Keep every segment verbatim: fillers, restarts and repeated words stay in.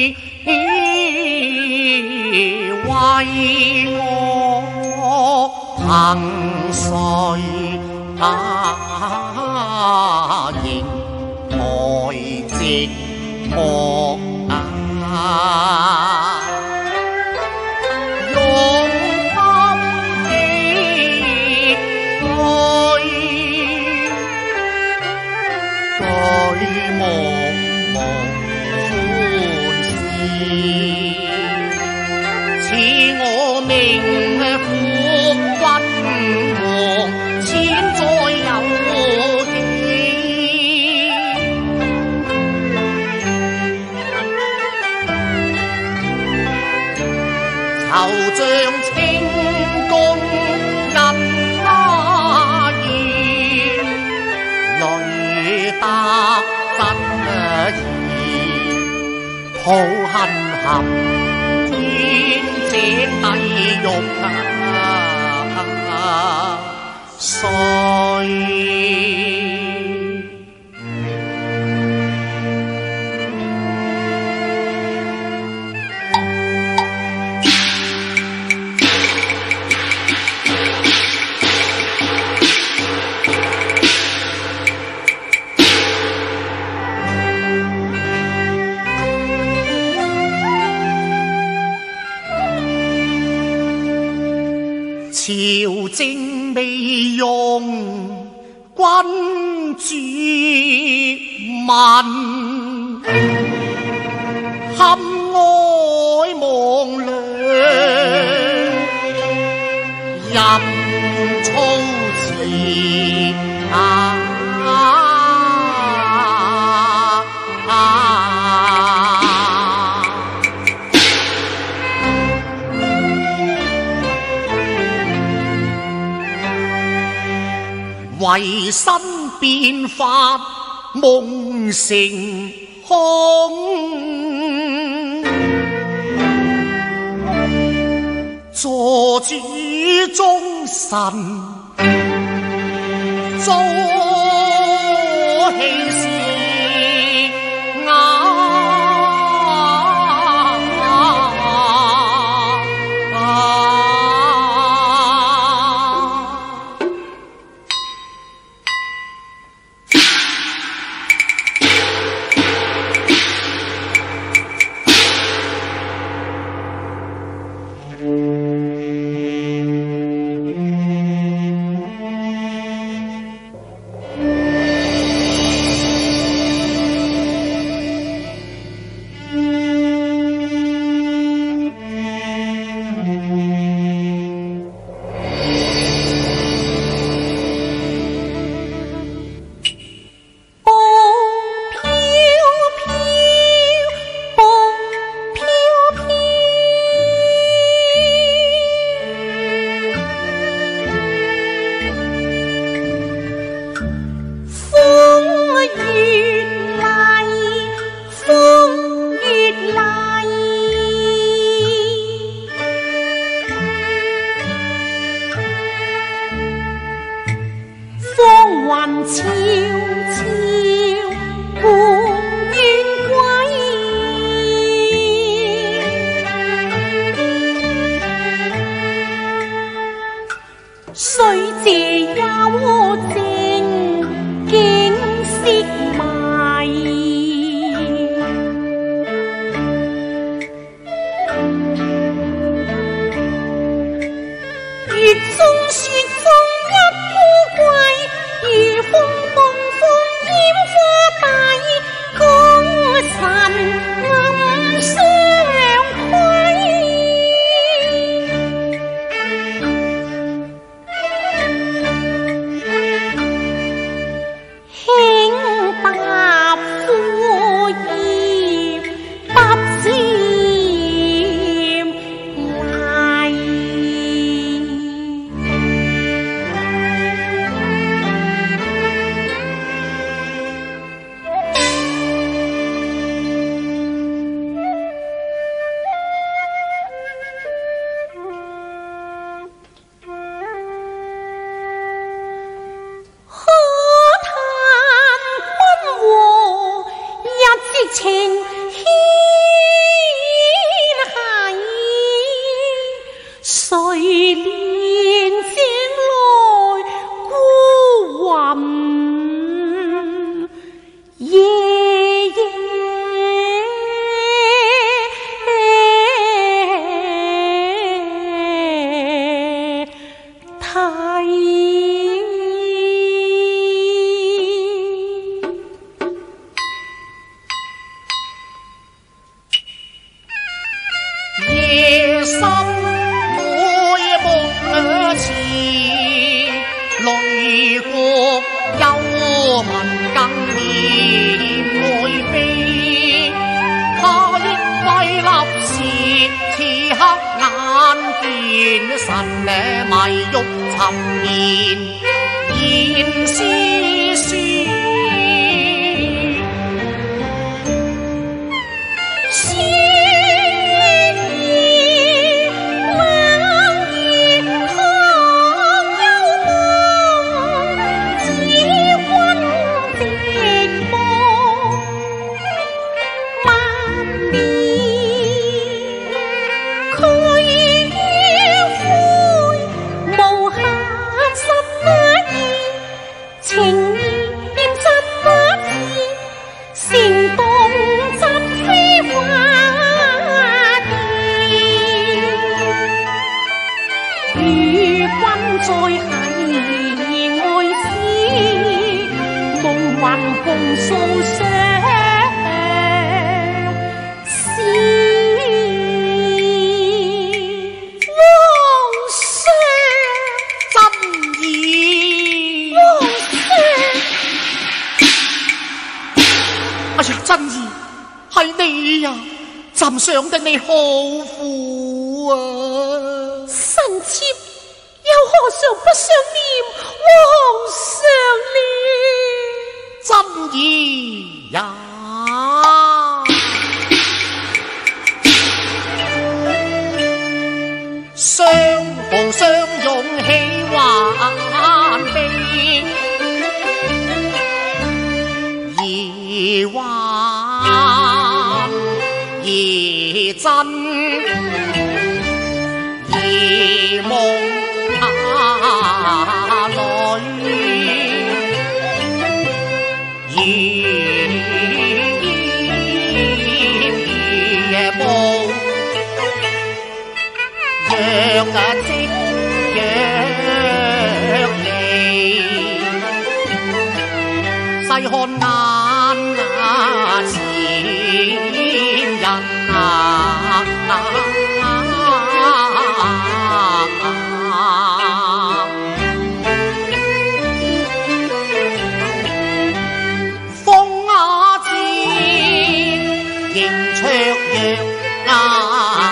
为我行谁答应爱寂寞啊？用心的去夢夢歡笑，似我命苦君王，千載有期。愁像清宮人家燕，淚答真意，抱恨含天井底玉啊碎。朝政未用君主問，堪哀望娘任操持啊啊為新變法夢成空，坐主忠臣做戲事啊心每梦似泪过幽文更念爱悲，他亦为立时此刻眼见神呢迷欲沉眠言诗书。朕想的你好苦啊！ 臣妾又何尝不想念皇上呢？ 朕儿呀，相逢相拥喜还悲，疑幻疑真疑梦里，疑夜梦，若即若离，细看眼前人啊！风雅字，迎卓越啊！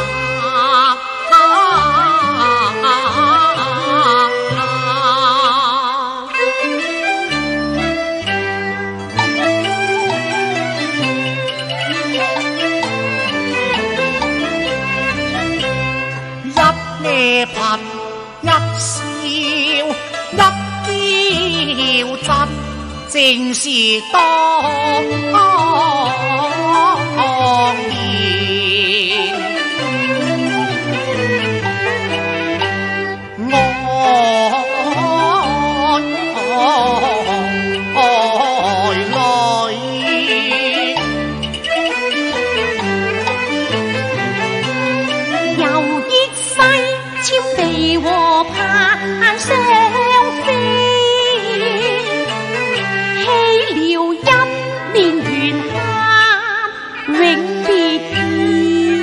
一颦一笑一嬌真，正是當年。愛愛淚， 又憶世朝地和盼相飛，棄了一面懸憾永別意。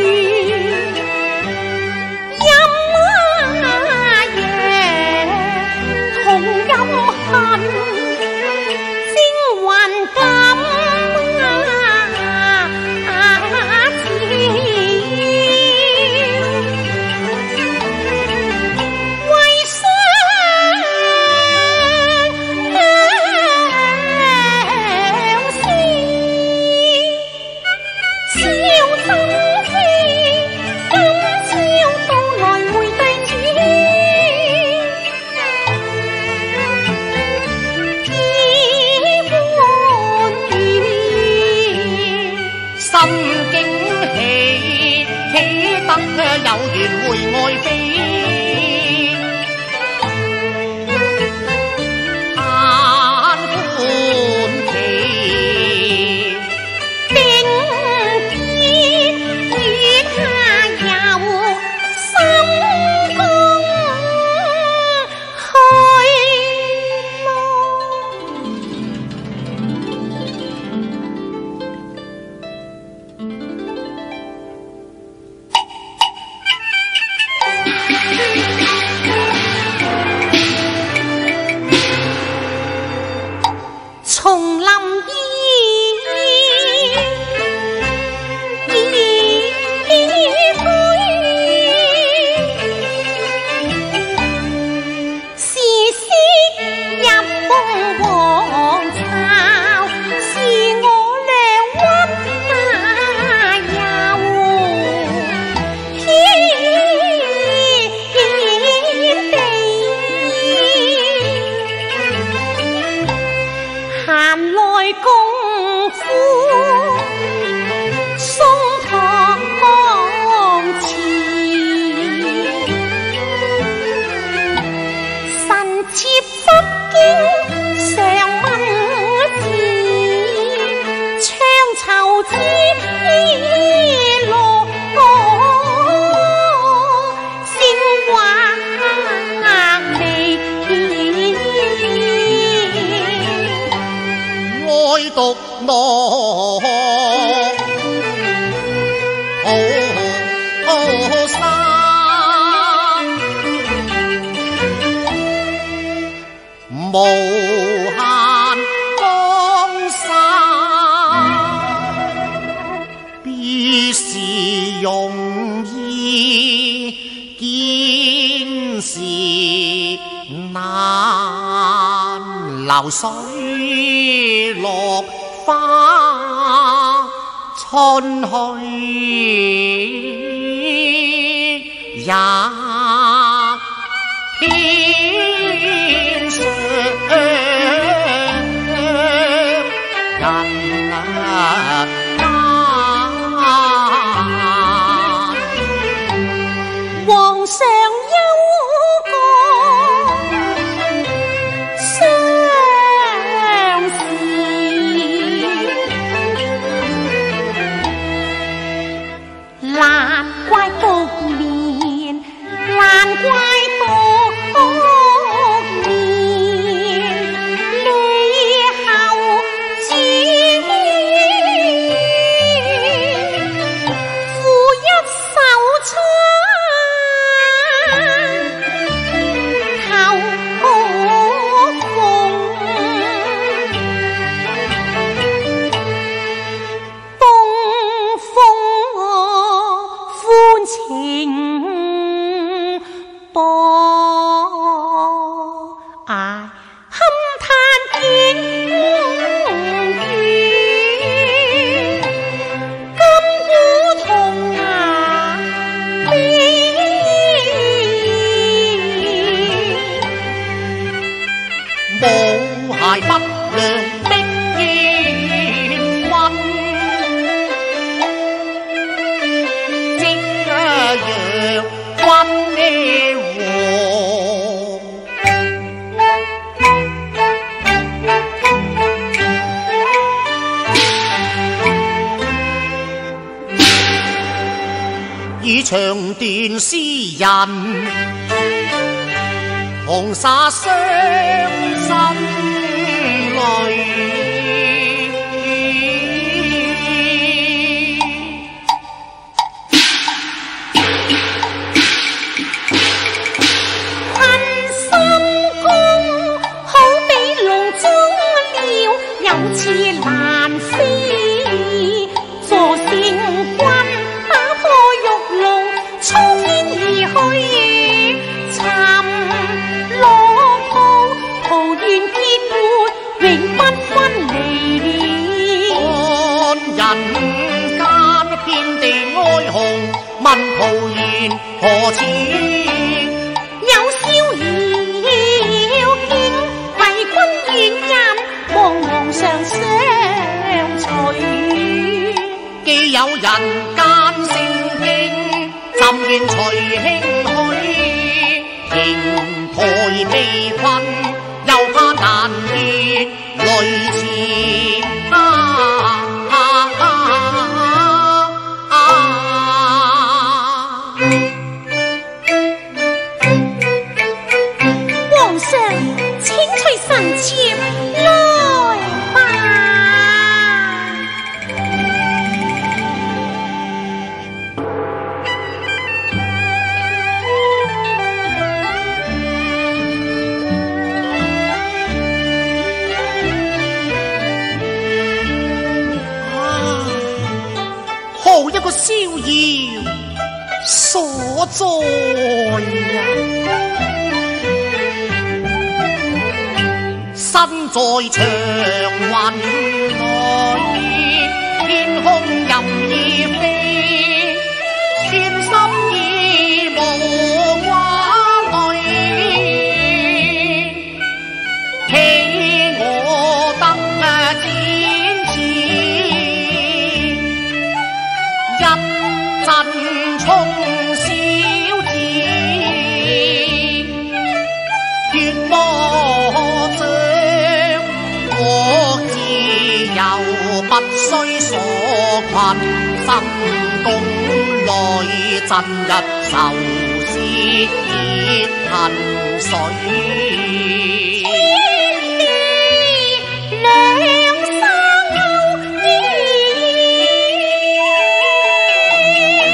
陰夜同陰恨，精魂感有緣回愛飛，嘆歡喜，並肩月下遊心公去咯。 山，無限江山，必是容易，見是難，流水落花春去也天上人間， 皇上有個相思，難怪獨眠，難怪獨眠，你後知負一手槍投風，東風我歡情薄，唉堪嘆見雨，金鼓銅牙邊， 無鞋不良的煙燻，夕陽君呢和。以長段詩人紅灑傷心淚， 恨心宮好比籠中鳥，有翅難飛，坐成君打破玉龍，衝天而去，尋樂土，桃源結活，永不分離。 看人間遍地哀鴻，問徒言何似？ 有逍遙徑，為君願人，望皇上相隨。 既有人間聖經，朕願隨興去，仍陪被困，又怕難結淚池。啊啊啊啊！ 皇上，請隨臣妾來吧。 好一個逍遙所在啊！身在長雲內，天空任意飛，專心已無掛慮，喜我得展翅，一陣衝小子，越魔掌我自由不需所困，心宮內震日愁思結恨水。 兩生勾結，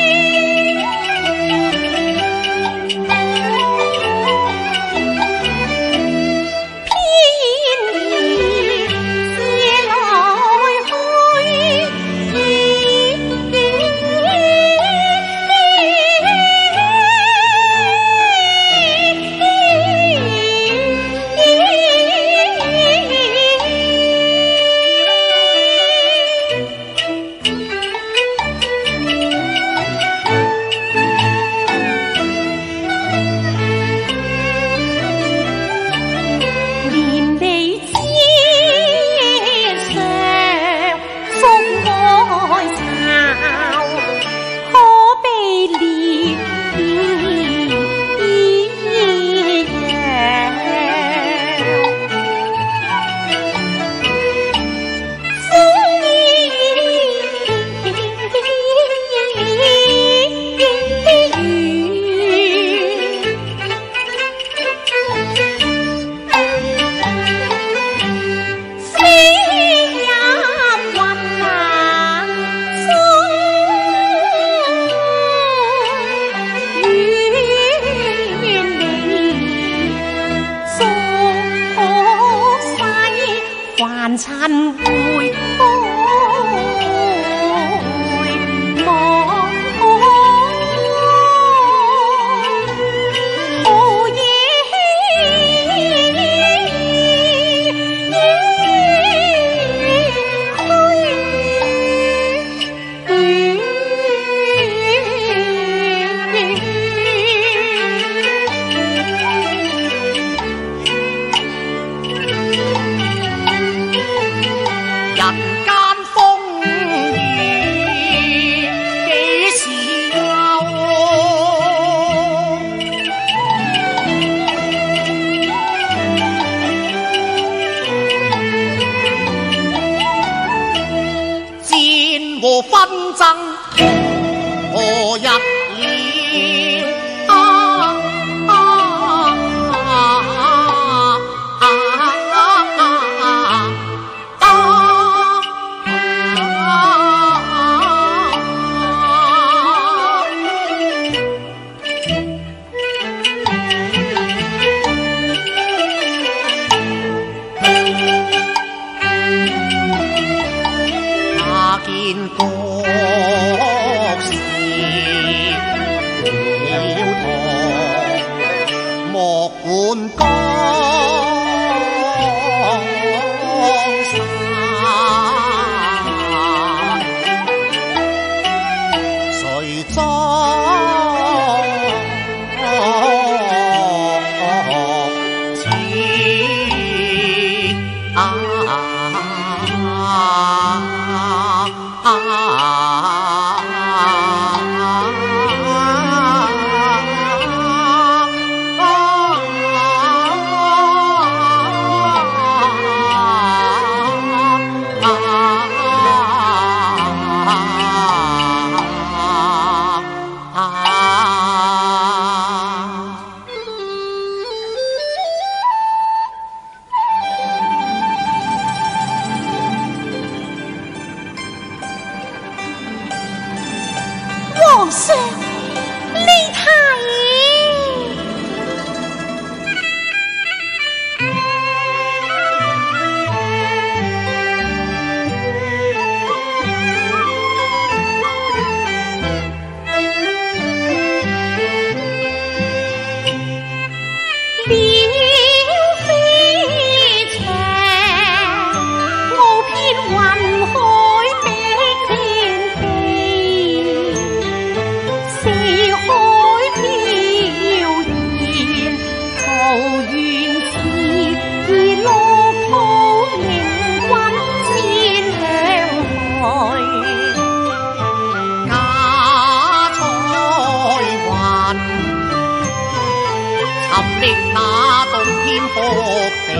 皇上，李太那洞天福地，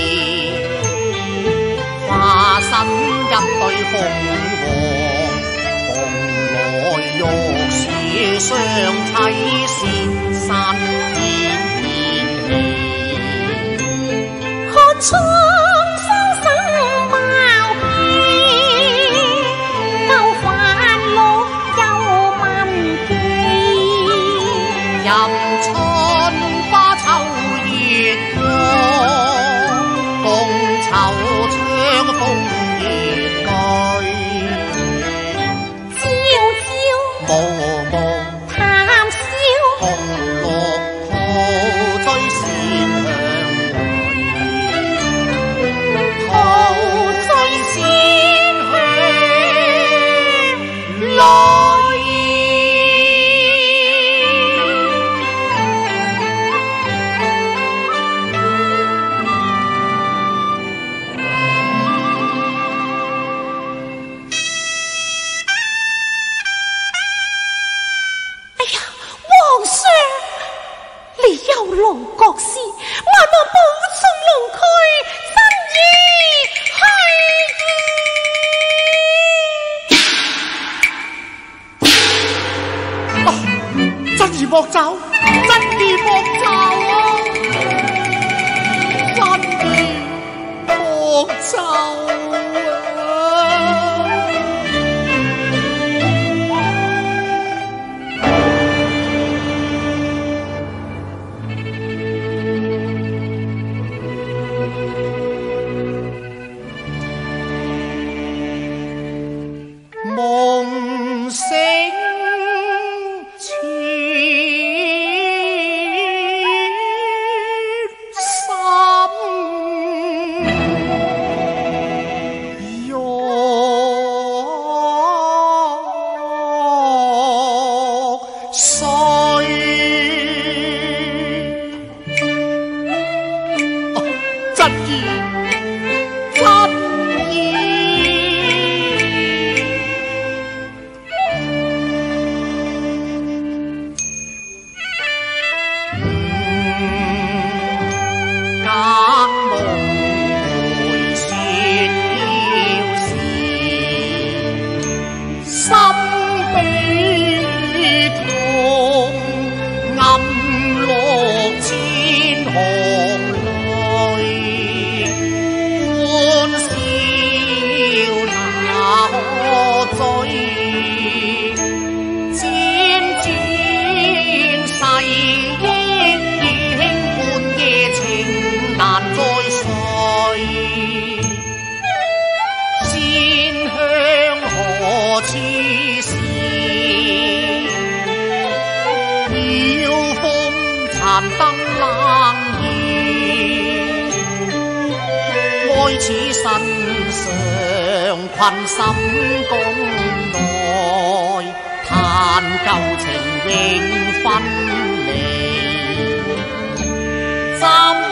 化身一對鳳凰，蓬萊玉樹相棲，仙山天然氣。 看蒼生生貌變，救煩惱救民記。 任春花秋月光，共籌窗風月居。 朝朝暮暮談笑， 紅綠抱追線香來，抱追線香來。 龙國師，萬望保重龍軀， 真意係。真兒莫走，真兒莫走啊！真兒莫走啊！夢醒前，心欲碎。啊，真兒，真燈冷熱，愛似身上困心宮內，嘆舊情永分離。